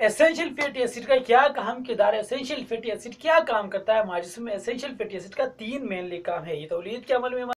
Essential fatty acid का क्या अहम किरदार है? एसेंशियल फैटी एसिड क्या काम करता है हमारे जिस्म में? एसेंशियल फैटी एसिड का 3 मेनली काम है। ये तौलीद के अमल में